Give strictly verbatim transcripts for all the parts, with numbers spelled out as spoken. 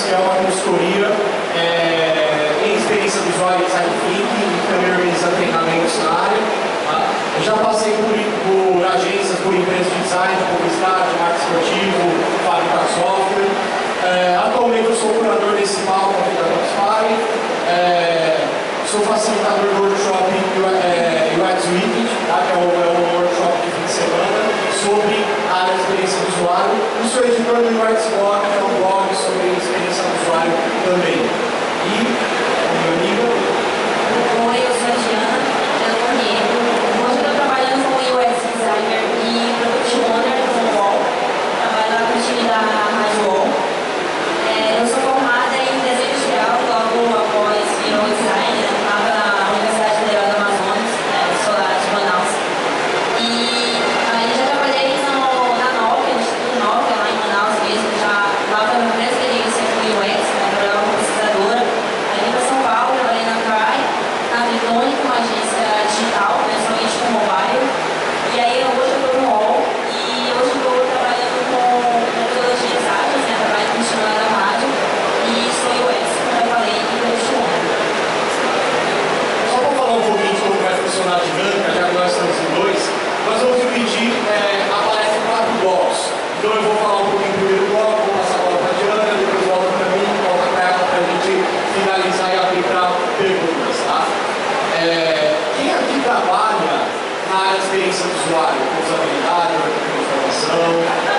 que é uma consultoria é, em experiência do usuário e design thinking, e também organiza treinamentos na área. Tá? Eu já passei por, por agências, por empresas de design, publicidade, marketing esportivo, fábrica de software. É, atualmente eu sou curador desse palco aqui da Notify. É, sou facilitador do workshop é, U X Weekend, tá? Que é um, é um workshop de fim de semana sobre a área de experiência do usuário. E sou editor do U X Blog, que é um blog sobre a experiência do usuário também. E, meu amigo... Oi, eu sou a Diana, Diana Corniego. Hoje eu estou trabalhando como U X Designer e Product Owner no U O L. Trabalho lá com o time da Rádio U O L. É, eu sou formada em desenho industrial, logo após vir ao design, né? Estava na Universidade Federal do Amazonas, né? Sou lá de Manaus. E aí já trabalhei no, na Nokia, no Instituto Nokia, lá em Manaus mesmo, já lá foi a minha primeira experiência com U X, né? Trabalhava como pesquisadora. Aí vim para São Paulo, trabalhei na Cry, na Vitone, uma agência digital, né? Somente com mobile. E aí hoje eu estou no U O L e hoje eu estou trabalhando com metodologias ágeis, né? Trabalho com o da rádio e sou U X, como eu falei, e Product Owner. Só para falar um pouquinho de como vai funcionar a dinâmica, já que nós estamos em dois, nós vamos dividir é, a palestra em quatro blocos. Então eu vou falar um pouquinho do primeiro bloco, vou passar a bola para a Diana, depois volta para mim, volta para ela para a gente finalizar e abrir para perguntas, tá? É, quem aqui trabalha na área de experiência do usuário, com usabilidade, informação?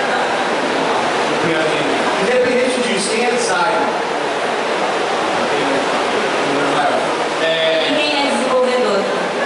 Independente disso, quem é designer? É, E quem é desenvolvedor?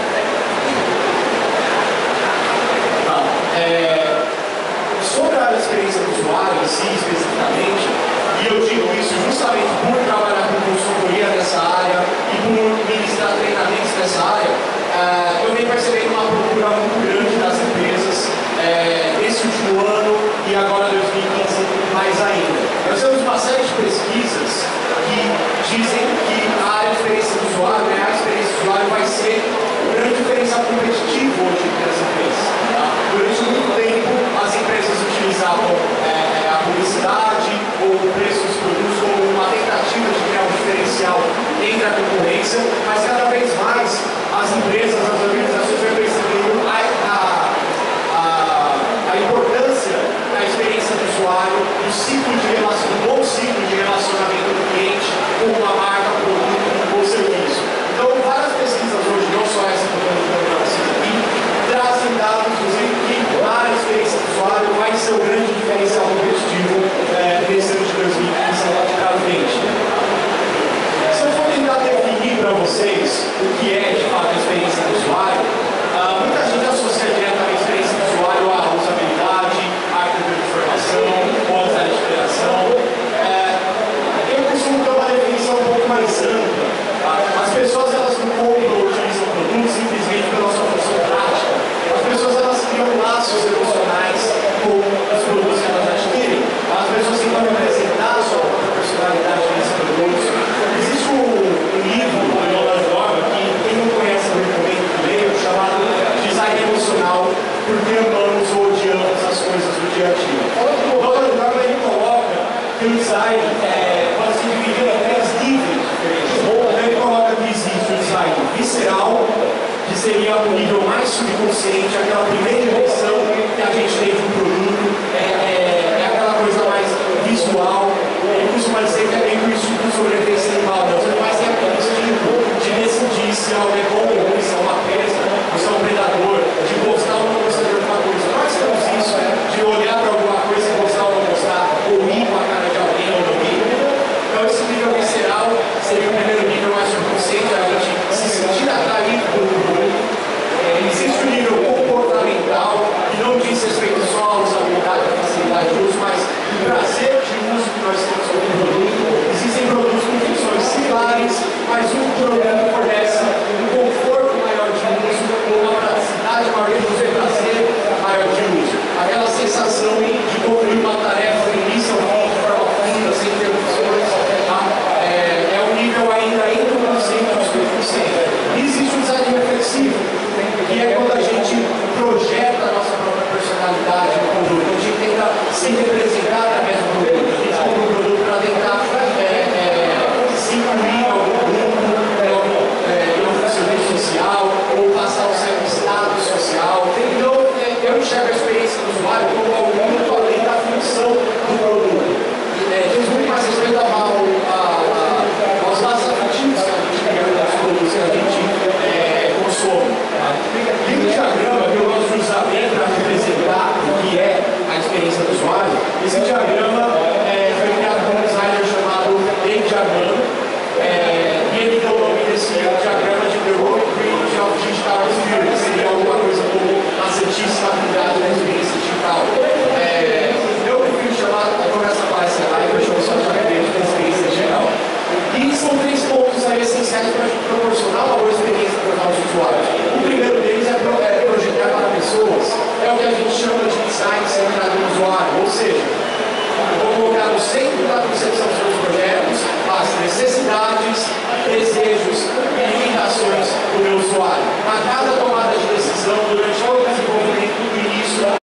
Tá. É, sobre a área de experiência do usuário em si, especificamente, e eu digo isso justamente por trabalhar com consultoria nessa área e por ministrar treinamentos nessa área, é, eu venho percebendo uma procura muito grande das empresas é, nesse último ano e agora dois mil e quinze mais ainda. Nós temos uma série de pesquisas que dizem que a área de experiência do usuário, né, a experiência do usuário vai ser o grande diferencial competitivo hoje das empresas. Tá? Durante muito tempo, as empresas utilizavam é, a publicidade ou o preço dos produtos como uma tentativa de criar um diferencial entre a concorrência, mas cada vez mais as empresas, as organizações vão percebendo a, a, a, a importância da experiência do usuário, do ciclo de relação, do bom ciclo de relacionamento do cliente com uma marca, produto ou serviço. Então, várias pesquisas hoje, não só essa que eu estou mostrando para vocês aqui, trazem dados dizendo que a área de experiência do usuário vai ser o grande diferencial competitivo é, desse ano de dois mil e quinze para frente. Se eu for tentar definir para vocês o que é, de fato, a experiência do usuário, uh, muita gente associa diretamente a experiência do usuário à usabilidade, à arquitetura de informação, ou à design de interação. É, eu costumo ter uma definição um pouco mais ampla. Tá? As pessoas elas não compram ou utilizam produtos simplesmente pela sua função prática. As pessoas elas criam laços emocionais com os produtos que elas adquirem. As pessoas tentam representar a sua própria personalidade nesses produtos. Existe um, um livro do Nolan Norman que quem não conhece eu recomendo que leia, chamado Design Emocional, porque amamos ou odiamos as coisas do dia a dia. O Nolan Norman ele coloca que o design é, pode se dividir em três níveis diferentes. Ele coloca que existe o design visceral, que seria o nível mais subconsciente, aquela primeira impressão que a gente tem de um produto, é, é, é aquela coisa mais visual. Ele costuma dizer que é meio que o instinto de sobrevivência animal, mas ele mais tem aquele instinto de decidir se algo é bom ou ruim, se é uma presa, se é um predador, de gostar ou não gostar de alguma coisa. Nós temos isso, é, de olhar para alguma coisa e gostar ou não gostar, ou ir com a cara de alguém ou não ir. Então esse nível visceral seria o primeiro nível mais subconsciente, a gente se sentir atraído por um produto. É, existe o nível comportamental, que não diz respeito só à usabilidade, à facilidade de uso, mas o prazer de uso que nós temos com o produto. Existem produtos com funções similares, mas um programa fornece um conforto maior de uso, uma praticidade maior de uso e prazer maior de uso. Aquela sensação de concluir uma tarefa do início ao fim, de forma funda, sem interrupções, tá? é, é um nível ainda entre o consciente e o subconsciente. E existe o design reflexivo, que é quando a gente projeta a nossa própria personalidade no produto, a gente tenta se representar através do produto, a gente compra um produto para tentar é, chama de design centrado no usuário, ou seja, eu vou colocar no centro da concepção dos meus projetos as necessidades, desejos e limitações do meu usuário. A cada tomada de decisão durante a